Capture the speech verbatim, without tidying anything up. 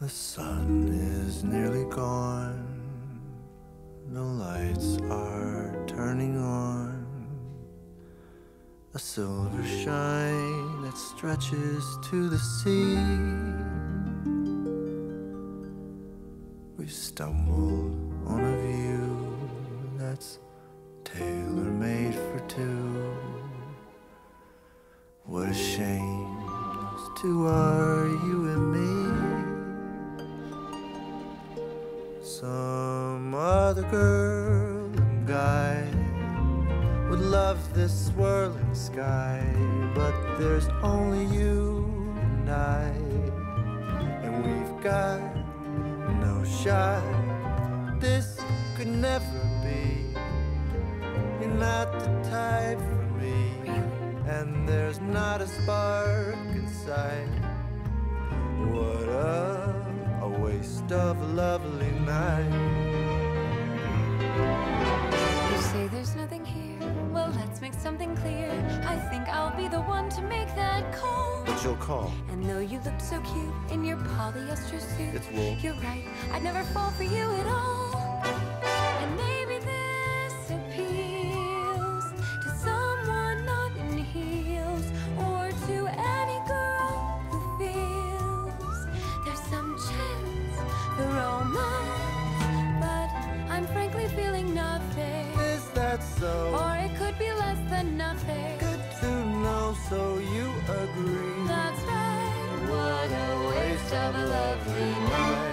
The sun is nearly gone, the lights are turning on, a silver shine that stretches to the sea. We stumbled on a view that's tailor-made for two. What a shame those two are, you and me. Some other girl and guy would love this swirling sky, but there's only you and I, and we've got no shot. This could never be. You're not the type for me, and there's not a spark inside. What a, a waste of a lovely night. You say there's nothing here, well let's make something clear. I think I'll be the one to make that call. But you'll call. And though you looked so cute in your polyester suit, It's wool. You're right, I'd never fall for you at all. And maybe this appeals to someone not in heels, or to any girl who feels there's some chance for romance, but I'm frankly feeling nothing. Is that so? Or it could be less than nothing. Good to know, so you agree. That's right. What a waste of a lovely night.